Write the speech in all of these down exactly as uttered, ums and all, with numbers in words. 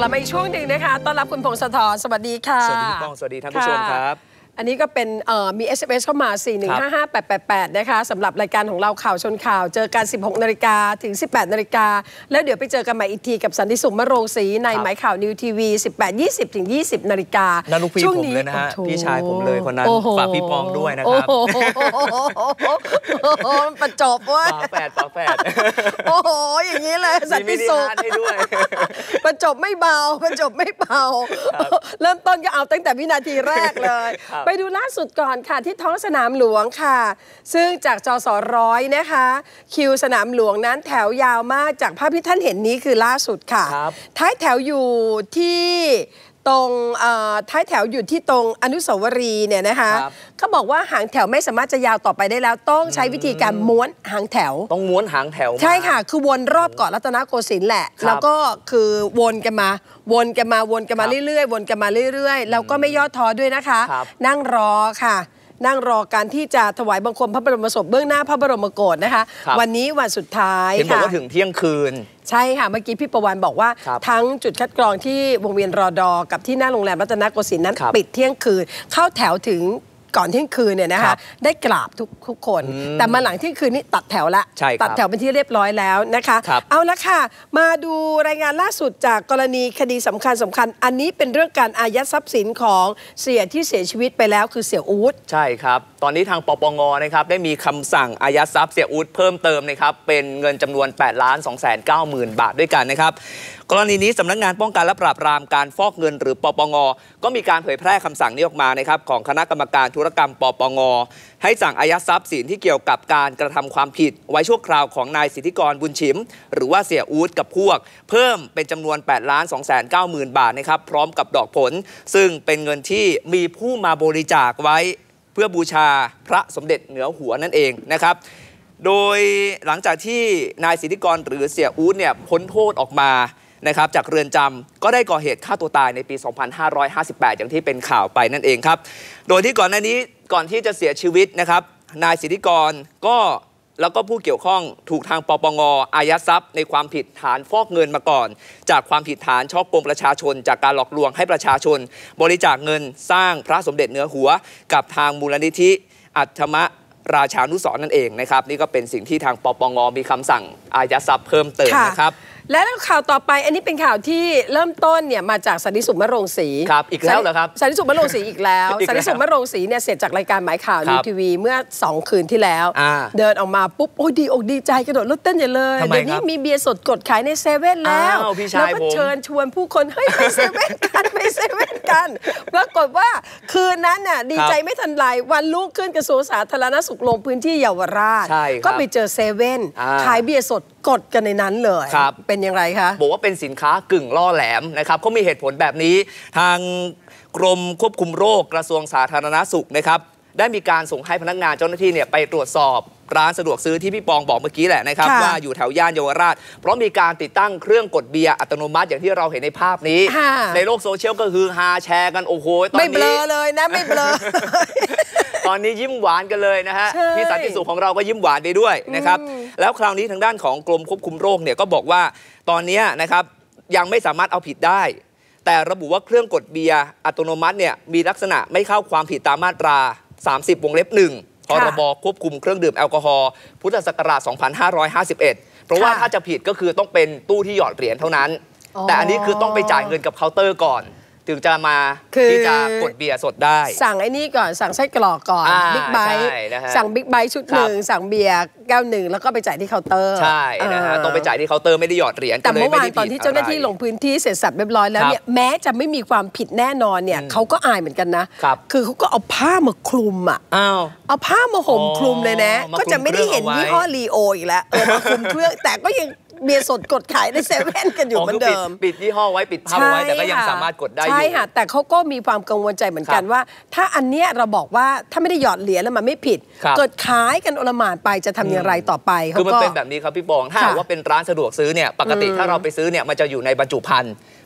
ลับมาอีกช่วงหนึ่งนะคะต้อนรับคุณพงศธรสวัสดีค่ะสวัสดีพี่ปองสวัสดีท่านผู้ชมครับอันนี้ก็เป็นมี เอส เอ็ม เอส เข้ามา สี่ หนึ่ง ห้า ห้า แปด แปด แปด นะคะสำหรับรายการของเราข่าวชนข่าวเจอกัน สิบหกนาฬิกาถึง สิบแปดนาฬิกาแล้วเดี๋ยวไปเจอกันใหม่อีกทีกับสันติสุขมโรงศรีในหมายข่าวนิวทีวี สิบแปด ยี่สิบ ถึง ยี่สิบนาฬิกานั่นลูกพี่ผมเลยนะฮะพี่ชายผมเลยคนนั้นฝากพี่ปองด้วยนะครับประจบว่าฝาแฝดฝาแฝดโอ้โหอย่างนี้เลยสันติสุขให้ด้วยประจบไม่เบาประจบไม่เบาเริ่มต้นก็เอาตั้งแต่วินาทีแรกเลยไปดูล่าสุดก่อนค่ะที่ท้องสนามหลวงค่ะซึ่งจากจสร้อยนะคะคิวสนามหลวงนั้นแถวยาวมากจากภาพที่ท่านเห็นนี้คือล่าสุดค่ะท้ายแถวอยู่ที่ตรงท้ายแถวอยู่ที่ตรงอนุสาวรีย์เนี่ยนะคะเขาบอกว่าหางแถวไม่สามารถจะยาวต่อไปได้แล้วต้องใช้วิธีการม้วนหางแถวต้องม้วนหางแถวใช่ค่ะคือวนรอบเกาะรัตนโกสินทร์แหละแล้วก็คือวนกันมาวนกันมาวนกันมาเรื่อยๆวนกันมาเรื่อยๆแล้วก็ไม่ย่อท้อด้วยนะคะนั่งรอค่ะนั่งรอการที่จะถวายบังคมพระบรมศพเบื้องหน้าพระบรมโกศนะคะวันนี้วันสุดท้ายเห็นบอกว่าถึงเที่ยงคืนใช่ค่ะเมื่อกี้พี่ประวันบอกว่าทั้งจุดคัดกรองที่วงเวียนรอดอกับที่หน้าโรงแรมรัตนโกสินทร์นั้นปิดเที่ยงคืนเข้าแถวถึงก่อนเที่ยงคืนเนี่ยนะคะได้กราบทุกทุกคนแต่มาหลังเที่ยงคืนนี้ตัดแถวละตัดแถวเป็นที่เรียบร้อยแล้วนะคะเอาละค่ะมาดูรายงานล่าสุดจากกรณีคดีสำคัญสำคัญอันนี้เป็นเรื่องการอายัดทรัพย์สินของเสียที่เสียชีวิตไปแล้วคือเสี่ยอู๊ดใช่ครับตอนนี้ทางปปงนะครับได้มีคำสั่งอายัดทรัพย์เสี่ยอู๊ดเพิ่มเติมนะครับเป็นเงินจำนวน แปดล้านสองแสนเก้าหมื่น บาทด้วยกันนะครับกรณีนี้สำนักงานป้องกันและปราบปรามการฟอกเงินหรือปปงก็มีการเผยแพร่คำสั่งนี้ออกมานะครับของคณะกรรมการธุรกรรมปปงให้สั่งอายัดทรัพย์สินที่เกี่ยวกับการกระทำความผิดไว้ชั่วคราวของนายสิทธิกรบุญชิมหรือว่าเสี่ยอู๊ดกับพวกเพิ่มเป็นจำนวน แปดล้านสองแสนเก้าหมื่น บาทนะครับพร้อมกับดอกผลซึ่งเป็นเงินที่มีผู้มาบริจาคไว้เพื่อบูชาพระสมเด็จเหนือหัวนั่นเองนะครับโดยหลังจากที่นายสิทธิกรหรือเสี่ยอู๊ดเนี่ยพ้นโทษออกมานะครับจากเรือนจำก็ได้ก่อเหตุฆ่าตัวตายในปี สองพันห้าร้อยห้าสิบแปด อย่างที่เป็นข่าวไปนั่นเองครับโดยที่ก่อนหน้านี้ก่อนที่จะเสียชีวิตนะครับนายสิทธิกรก็แล้วก็ผู้เกี่ยวข้องถูกทางปปงอายัดทรัพย์ในความผิดฐานฟอกเงินมาก่อนจากความผิดฐานฉ้อโกงประชาชนจากการหลอกลวงให้ประชาชนบริจาคเงินสร้างพระสมเด็จเหนือหัวกับทางมูลนิธิอัฐมราชานุสรณ์นั่นเองนะครับนี่ก็เป็นสิ่งที่ทางปปงมีคำสั่งอายัดทรัพย์เพิ่มเติมนะครับและข่าวต่อไปอันนี้เป็นข่าวที่เริ่มต้นเนี่ยมาจากสันติสุขมโรงศรีครับอีกแล้วเหรอครับสันติสุขมโรงศรีอีกแล้วสันติสุขมโรงศรีเนี่ยเสร็จจากรายการหมายข่าวนิวทีวีเมื่อสองคืนที่แล้วเดินออกมาปุ๊บโอ้ดีอกดีใจกระโดดรถเต้นใหญ่เลยเดี๋ยวนี้มีเบียร์สดกดขายในเซเว่นแล้วแล้วก็เชิญชวนผู้คนเฮ้ยไปเซเว่นกันไปเซเว่นกันปรากฏว่าคืนนั้นน่ะดีใจไม่ทันไรวันรุ่งขึ้นกระทรวงสาธารณสุขลงพื้นที่เยาวราชก็ไปเจอเซเว่นขายเบียร์สดกดกันในนั้นเลยเป็นอย่างไรคะบอกว่าเป็นสินค้ากึ่งล่อแหลมนะครับเขามีเหตุผลแบบนี้ทางกรมควบคุมโรคกระทรวงสาธารณสุขนะครับได้มีการส่งให้พนักงานเจ้าหน้าที่เนี่ยไปตรวจสอบร้านสะดวกซื้อที่พี่ปองบอกเมื่อกี้แหละนะครับว่าอยู่แถวย่านเยาวราชเพราะมีการติดตั้งเครื่องกดเบียร์อัตโนมัติอย่างที่เราเห็นในภาพนี้ในโลกโซเชียลก็คือฮาแชร์กันโอ้โหตอนนี้ไม่เบลอเลยนะไม่เบลอตอนนี้ยิ้มหวานกันเลยนะฮะพี่สันติสุขของเราก็ยิ้มหวานไปด้วยนะครับแล้วคราวนี้ทางด้านของกรมควบคุมโรคเนี่ยก็บอกว่าตอนนี้นะครับยังไม่สามารถเอาผิดได้แต่ระบุว่าเครื่องกดเบียร์อัตโนมัติเนี่ยมีลักษณะไม่เข้าความผิดตามมาตราสามสิบวงเล็บหนึ่งพรบควบคุมเครื่องดื่มแอลกอฮอล์พุทธศักราชสองพันห้าร้อยห้าสิบเอ็ดเพราะว่าถ้าจะผิดก็คือต้องเป็นตู้ที่หยอดเหรียญเท่านั้นแต่อันนี้คือต้องไปจ่ายเงินกับเคาน์เตอร์ก่อนถึงจะมาที่จะกดเบียร์สดได้สั่งไอ้นี่ก่อนสั่งไส้กรอกก่อนบิ๊กไบต์สั่งบิ๊กไบต์ชุดหนึ่งสั่งเบียร์แก้วหนึ่งแล้วก็ไปจ่ายที่เคาน์เตอร์ใช่นะฮะต้องไปจ่ายที่เคาน์เตอร์ไม่ได้หยอดเหรียญแต่เมื่อวานตอนที่เจ้าหน้าที่ลงพื้นที่เสร็จสับเรียบร้อยแล้วเนี่ยแม้จะไม่มีความผิดแน่นอนเนี่ยเขาก็อายเหมือนกันนะคือเขาก็เอาผ้ามาคลุมอ่ะเอาผ้ามาห่มคลุมเลยนะก็จะไม่ได้เห็นยี่ห้อลีโออีกแล้วเออมาคลุมเครื่องแต่ก็ยังเบียร์สดกดขายในเซเว่นกันอยู่เหมือนเดิมปิดยี่ห้อไว้ปิดภาพไว้แต่ก็ยังสามารถกดได้อยู่ใช่ค่ะแต่เขาก็มีความกังวลใจเหมือนกันว่าถ้าอันเนี้ยเราบอกว่าถ้าไม่ได้หยอดเหรียญแล้วมันไม่ผิดเกิดขายกันโอลหม่านไปจะทำอย่างไรต่อไปคือมันเป็นแบบนี้ครับพี่ปองถ้าว่าเป็นร้านสะดวกซื้อเนี่ยปกติถ้าเราไปซื้อเนี่ยมันจะอยู่ในบรรจุภัณฑ์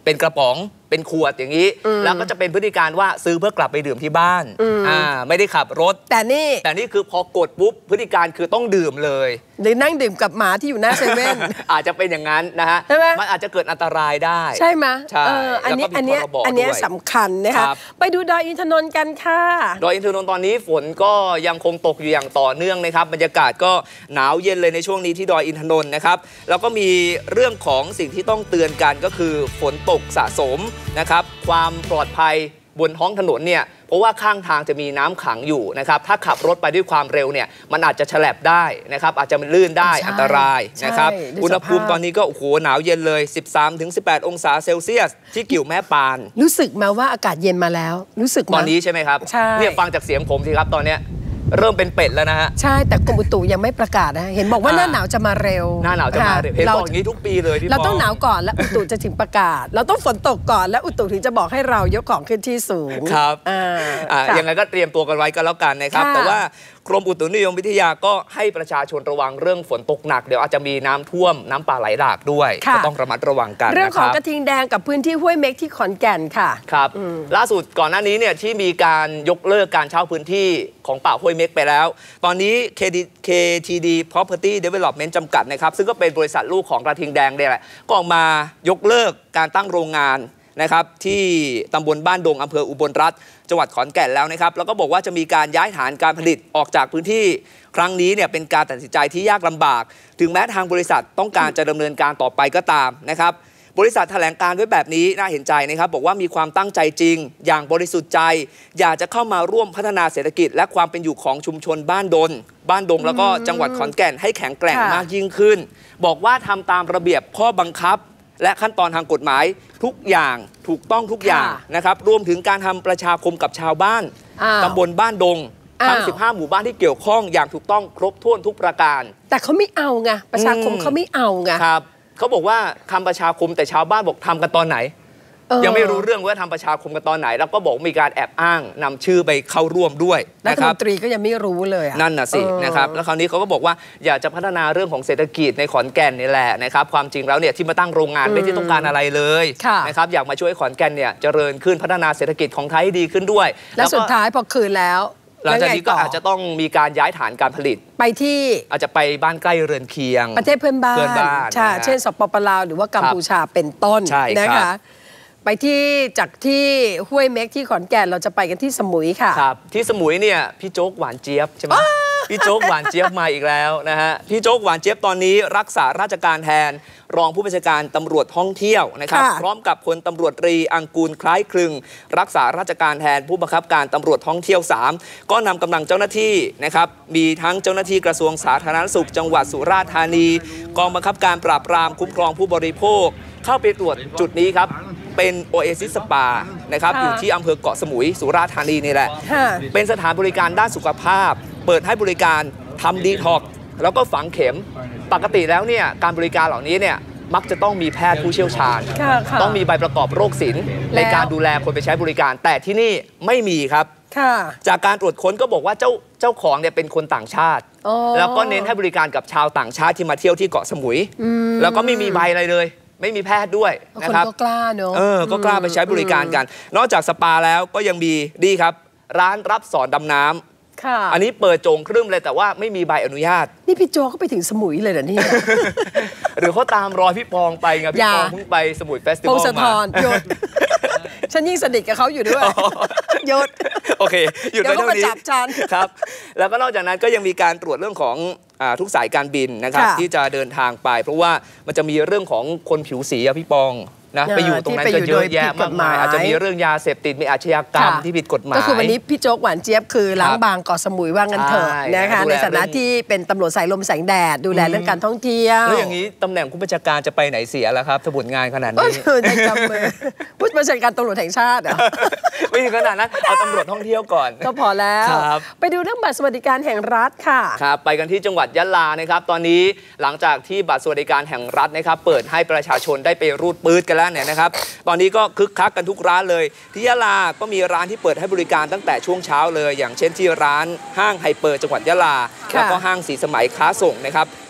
เป็นกระป๋องเป็นขวดอย่างนี้แล้วก็จะเป็นพฤติการว่าซื้อเพื่อกลับไปดื่มที่บ้านอ่าไม่ได้ขับรถแต่นี่แต่นี่คือพอกดปุ๊บพฤติการคือต้องดื่มเลยหรือนั่งดื่มกับหมาที่อยู่หน้าเซเว่นอาจจะเป็นอย่างนั้นนะฮะมันอาจจะเกิดอันตรายได้ใช่ไหมใช่อันนี้อันนี้อันนี้สำคัญนะคะไปดูดอยอินทนนท์กันค่ะดอยอินทนนท์ตอนนี้ฝนก็ยังคงตกอยู่อย่างต่อเนื่องนะครับบรรยากาศก็หนาวเย็นเลยในช่วงนี้ที่ดอยอินทนนท์นะครับแล้วก็มีเรื่องของสิ่งที่ต้องเตือนกันก็คือฝนตกสะสมนะครับความปลอดภัยบนท้องถนนเนี่ยเพราะว่าข้างทางจะมีน้ำขังอยู่นะครับถ้าขับรถไปด้วยความเร็วเนี่ยมันอาจจะฉลับได้นะครับอาจจะลื่นได้อันตรายนะครับอุณหภูมิตอนนี้ก็โอ้โหหนาวเย็นเลย สิบสามถึงสิบแปด องศาเซลเซียสที่กิ่วแม่ปานรู้สึกมาว่าอากาศเย็นมาแล้วรู้สึกตอนนี้ใช่ไหมครับเนี่ยฟังจากเสียงผมสิครับตอนเนี้ยเริ่มเป็นเป็ดแล้วนะฮะใช่แต่กรมอุตุยังไม่ประกาศนะเห็นบอกว่าหน้าหนาวจะมาเร็วหน้าหนาวจะมาเร็วเห็นบอกอย่างนี้ทุกปีเลยพี่เราต้องหนาวก่อนแล้วอุตุจะถึงประกาศเราต้องฝนตกก่อนแล้วอุตุถึงจะบอกให้เรายกของขึ้นที่สูงครับอ่ายังไงก็เตรียมตัวกันไว้ก็แล้วกันนะครับแต่ว่ากรมอุตุนิยมวิทยาก็ให้ประชาชนระวังเรื่องฝนตกหนักเดี๋ยวอาจจะมีน้ำท่วมน้ำป่าไหลหลากด้วยก็ต้องระมัดระวังกันเรื่องของกระทิงแดงกับพื้นที่ห้วยเม็กที่ขอนแก่นค่ะครับล่าสุดก่อนหน้านี้เนี่ยที่มีการยกเลิกการเช่าพื้นที่ของป่าห้วยเม็กไปแล้วตอนนี้ เค ที ดี Property Development จำกัดนะครับซึ่งก็เป็นบริษัทลูกของกระทิงแดงเนี่ยแหละก็ออกมายกเลิกการตั้งโรงงานนะครับที่ตำบลบ้านดงอำเภออุบลรัตน์จังหวัดขอนแก่นแล้วนะครับแล้วก็บอกว่าจะมีการย้ายฐานการผลิตออกจากพื้นที่ครั้งนี้เนี่ยเป็นการตัดสินใจที่ยากลำบากถึงแม้ทางบริษัทต้องการจะดำเนินการต่อไปก็ตามนะครับบริษัทแถลงการไว้แบบนี้น่าเห็นใจนะครับบอกว่ามีความตั้งใจจริงอย่างบริสุทธิ์ใจอยากจะเข้ามาร่วมพัฒนาเศรษฐกิจและความเป็นอยู่ของชุมชนบ้านดนบ้านดงแล้วก็จังหวัดขอนแก่นให้แข็งแกร่งมากยิ่งขึ้นบอกว่าทำตามระเบียบข้อบังคับและขั้นตอนทางกฎหมายทุกอย่างถูกต้องทุกอย่างนะครับรวมถึงการทำประชาคมกับชาวบ้านตำบลบ้านดงทั้งสิบห้าหมู่บ้านที่เกี่ยวข้องอย่างถูกต้องครบถ้วนทุกประการแต่เขาไม่เอาไงประชาคมเขาไม่เอาไงครับเขาบอกว่าทำประชาคมแต่ชาวบ้านบอกทำกันตอนไหนยังไม่รู้เรื่องว่าทำประชาคมกันตอนไหนแล้วก็บอกมีการแอบอ้างนำชื่อไปเข้าร่วมด้วยรัฐมนตรีก็ยังไม่รู้เลยนั่นน่ะสินะครับแล้วคราวนี้เขาก็บอกว่าอยากจะพัฒนาเรื่องของเศรษฐกิจในขอนแก่นนี่แหละนะครับความจริงแล้วเนี่ยที่มาตั้งโรงงานไม่ได้ต้องการอะไรเลยนะครับอยากมาช่วยขอนแก่นเนี่ยเจริญขึ้นพัฒนาเศรษฐกิจของไทยให้ดีขึ้นด้วยและสุดท้ายพอคืนแล้วหลังจากนี้ก็อาจจะต้องมีการย้ายฐานการผลิตไปที่อาจจะไปบ้านใกล้เรือนเคียงประเทศเพื่อนบ้านเช่นสปปลาวหรือว่ากัมพูชาเป็นต้นนะคะไปที่จากที่ห้วยเม็กที่ขอนแก่นเราจะไปกันที่สมุยค่ะครับที่สมุยเนี่ยพี่โจ๊กหวานเจี๊ยบใช่ไหมพี่โจ๊กหวานเจี๊ยบมาอีกแล้วนะฮะพี่โจ๊กหวานเจี๊ยบตอนนี้รักษาราชการแทนรองผู้บัญชาการตำรวจท่องเที่ยวนะครับพร้อมกับพลตำรวจตรีอังกูลคล้ายคลึงรักษาราชการแทนผู้บังคับการตำรวจท่องเที่ยวสามก็นำกำลังเจ้าหน้าที่นะครับมีทั้งเจ้าหน้าที่กระทรวงสาธารณสุขจังหวัดสุราษฎร์ธานีกองบังคับการปราบปรามคุ้มครองผู้บริโภคเข้าไปตรวจจุดนี้ครับเป็นโอเอซิสสปานะครับอยู่ที่อำเภอเกาะสมุยสุราษฎร์ธานีนี่แหละเป็นสถานบริการด้านสุขภาพเปิดให้บริการทำดีท็อกซ์แล้วก็ฝังเข็มปกติแล้วเนี่ยการบริการเหล่านี้เนี่ยมักจะต้องมีแพทย์ผู้เชี่ยวชาญต้องมีใบประกอบโรคศิลป์ในการดูแลคนไปใช้บริการแต่ที่นี่ไม่มีครับจากการตรวจค้นก็บอกว่าเจ้าเจ้าของเนี่ยเป็นคนต่างชาติแล้วก็เน้นให้บริการกับชาวต่างชาติที่มาเที่ยวที่เกาะสมุยแล้วก็ไม่มีใบอะไรเลยไม่มีแพทย์ด้วยนะครับก็กล้าเนอะเออก็กล้าไปใช้บริการกันนอกจากสปาแล้วก็ยังมีดีครับร้านรับสอนดำน้ำอันนี้เปิดโจงครึ่มเลยแต่ว่าไม่มีใบอนุญาตนี่พี่โจก็ไปถึงสมุยเลยเหรอเนี่ยหรือเขาตามรอยพี่ปองไปไงพี่ปองเพิ่งไปสมุยเฟสติวัลมาหยุดฉันยิ่งสนิทกับเขาอยู่ด้วยหยุดโอเคหยุดไปเท่านี้ครับแล้วก็นอกจากนั้นก็ยังมีการตรวจเรื่องของทุกสายการบินนะครับที่จะเดินทางไปเพราะว่ามันจะมีเรื่องของคนผิวสีอะพี่ปองนะไปอยู่ตรงนั้นก็เยอะแยะมากมายอาจจะมีเรื่องยาเสพติดมีอาชญากรรมที่ผิดกฎหมายก็คือวันนี้พี่โจ๊กหวานเจี๊ยบคือล้างบางเกาะสมุยว่างั้นเถอะนะคะในฐานะที่เป็นตำรวจสายลมแสงแดดดูแลเรื่องการท่องเที่ยวแล้วอย่างนี้ตำแหน่งผู้บัญชาการจะไปไหนเสียล่ะครับสมุดงานขนาดนี้ในจำมือผู้บัญชาการตำรวจแห่งชาติไม่ถึงขนาดนั้นเอาตำรวจท่องเที่ยวก่อนก็พอแล้วไปดูเรื่องบัตรสวัสดิการแห่งรัฐค่ะครับไปกันที่จังหวัดยะลานะครับตอนนี้หลังจากที่บัตรสวัสดิการแห่งรัฐนะครับเปิดให้ประชาชนได้ไปรูดปื๊ดกันแล้วเนี่ยนะครับตอนนี้ก็คึกคักกันทุกร้านเลยที่ยะลาก็มีร้านที่เปิดให้บริการตั้งแต่ช่วงเช้าเลยอย่างเช่นที่ร้านห้างไฮเปอร์จังหวัดยะลาแล้วก็ห้างสีสมัยค้าส่งนะครับ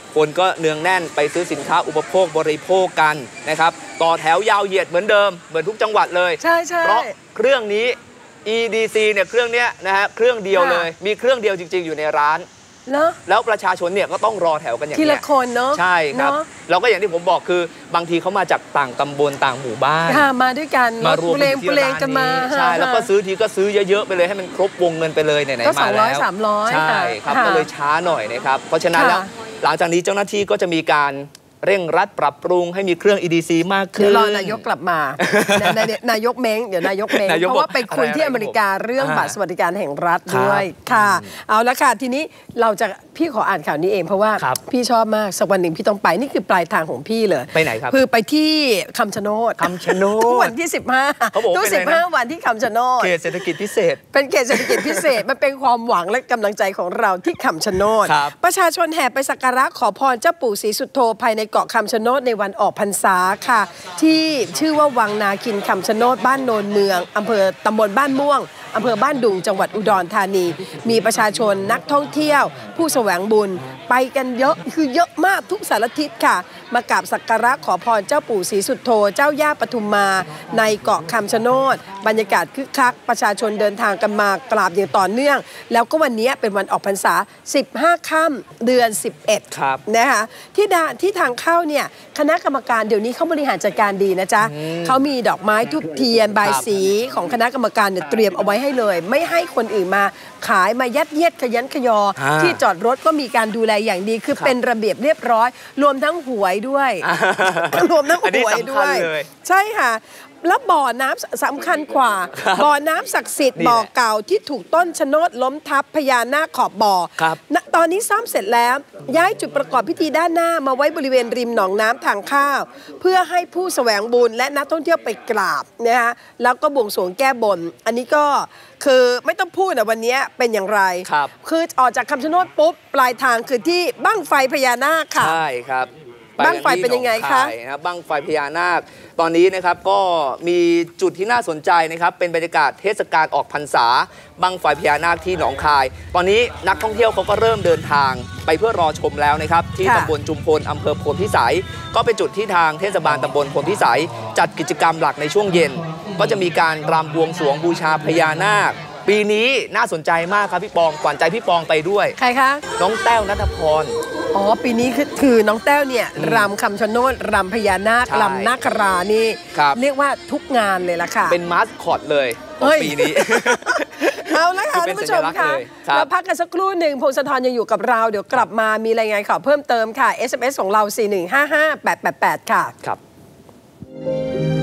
คนก็เนืองแน่นไปซื้อสินค้าอุปโภคบริโภคกันนะครับต่อแถวยาวเหยียดเหมือนเดิมเหมือนทุกจังหวัดเลยใช่ใช่เพราะเครื่องนี้ อี ดี ซี เนี่ยเครื่องเนี้ยนะฮะเครื่องเดียวเลยมีเครื่องเดียวจริงๆอยู่ในร้านแล้วประชาชนเนี่ยก็ต้องรอแถวกันอย่างนี้ทีละคนเนาะใช่ครับแล้วก็อย่างที่ผมบอกคือบางทีเขามาจากต่างตำบลต่างหมู่บ้านมาด้วยกันมารวมกันที่ร้านนี้ใช่แล้วก็ซื้อทีก็ซื้อเยอะๆไปเลยให้มันครบวงเงินไปเลยไหนๆมาแล้วก็สองร้อยสามร้อยใช่ครับก็เลยช้าหน่อยนะครับเพราะฉะนั้นแล้วหลังจากนี้เจ้าหน้าที่ก็จะมีการเร่งรัดปรับปรุงให้มีเครื่อง อี ดี ซี มากขึ้นเดี๋ยวรอนายกกลับมานายกเม้งเดี๋ยวนายกเม้งเพราะว่าไปคุยที่อเมริกาเรื่องบัตรสวัสดิการแห่งรัฐด้วยค่ะเอาละค่ะทีนี้เราจะพี่ขออ่านข่าวนี้เองเพราะว่าพี่ชอบมากสักวันหนึ่งพี่ต้องไปนี่คือปลายทางของพี่เลยไปไหนครับคือไปที่คำชะโนดคำชะโนดทุกวันที่สิบห้าทุกสิบห้าวันที่คำชะโนดเขตเศรษฐกิจพิเศษเป็นเขตเศรษฐกิจพิเศษมันเป็นความหวังและกำลังใจของเราที่คำชะโนดประชาชนแห่ไปสักการะขอพรเจ้าปู่ศรีสุโธภายในเกาะคำชะโนดในวันออกพรรษาค่ะที่ชื่อว่าวังนาคินคำชะโนดบ้านโนนเมืองอำเภอตำบลบ้านม่วงอำเภอบ้านดุงจังหวัดอุดรธานีมีประชาชนนักท่องเที่ยวผู้แสวงบุญไปกันเยอะคือเยอะมากทุกสารทิศค่ะมากราบสักการะขอพรเจ้าปู่ศรีสุโธเจ้าย่าปทุมมาในเกาะคำชะโนดบรรยากาศคึกคักประชาชนเดินทางกันมากราบอย่างต่อเนื่องแล้วก็วันนี้เป็นวันออกพรรษาสิบห้าค่ำเดือนสิบเอ็ดนะคะที่ที่ทางเข้าเนี่ยคณะกรรมการเดี๋ยวนี้เขาบริหารจัดการดีนะจ๊ะเขามีดอกไม้ทุบเทียนบายสีของคณะกรรมการเนี่ยเตรียมเอาไว้ให้เลยไม่ให้คนอื่นมาขายมายัดเยียดขยันขยอที่จอดรถก็มีการดูแลอย่างดีคือเป็นระเบียบเรียบร้อยรวมทั้งหวยด้วยรวมทั้งหวยด้วยใช่ค่ะแล้วบ่อน้ำสำคัญกว่าบ่อน้ำศักดิ์สิทธิ์บ่อเก่าที่ถูกต้นชะโนดล้มทับพญานาคขอบบ่อตอนนี้ซ่อมเสร็จแล้วย้ายจุดประกอบพิธีด้านหน้ามาไว้บริเวณริมหนองน้ำทางเข้าเพื่อให้ผู้แสวงบุญและนักท่องเที่ยวไปกราบนะคะแล้วก็บวงสรวงแก้บนอันนี้ก็คือไม่ต้องพูดนะวันนี้เป็นอย่างไรคือออกจากคำชะโนดปุ๊บปลายทางคือที่บั้งไฟพญานาคค่ะใช่ครับบั้งไฟเป็นยังไงคะบั้งไฟพญานาคตอนนี้นะครับก็มีจุดที่น่าสนใจนะครับเป็นบรรยากาศเทศกาลออกพรรษาบั้งไฟพญานาคที่หนองคายตอนนี้นักท่องเที่ยวเขาก็เริ่มเดินทางไปเพื่อรอชมแล้วนะครับที่ตำบลจุมพลอำเภอโพนพิสัยก็เป็นจุดที่ทางเทศบาลตำบลโพนพิสัยจัดกิจกรรมหลักในช่วงเย็นก็จะมีการรำบวงสรวงบูชาพญานาคปีนี้น่าสนใจมากครับพี่ปองขวัญใจพี่ปองไปด้วยใครคะน้องแต้วณัฐพรอ๋อปีนี้คือคือน้องแต้วเนี่ยรำคำชะโนดรำพญานาครำนาครานี่เรียกว่าทุกงานเลยล่ะค่ะเป็นมาสคอตเลยปีนี้เอาละค่ะท่านผู้ชมค่ะเราพักกันสักครู่หนึ่งพงศธรยังอยู่กับเราเดี๋ยวกลับมามีรายงานข่าวเพิ่มเติมค่ะ เอส เอ็ม เอส ของเราสี่หนึ่งห้าห้าแปดแปดแปดค่ะครับ